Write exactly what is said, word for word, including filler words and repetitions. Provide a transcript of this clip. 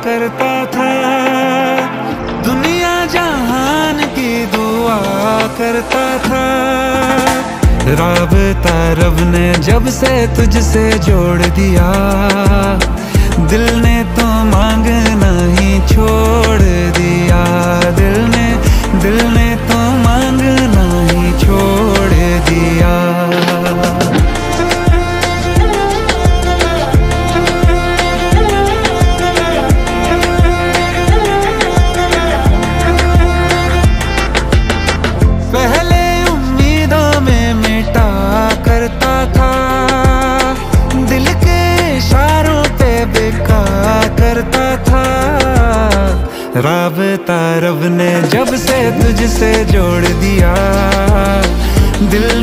करता था, दुनिया जहान की दुआ करता था। राबता रब ने जब से तुझसे जोड़ दिया, दिल ने तो मांगना ही छोड़ दिया। दिल ने दिल ने तो मांगना ही छोड़ दिया। पहले उम्मीदों में मिटा करता था, दिल के इशारों पे बिका करता था। राबता रब ने जब से तुझसे जोड़ दिया, दिल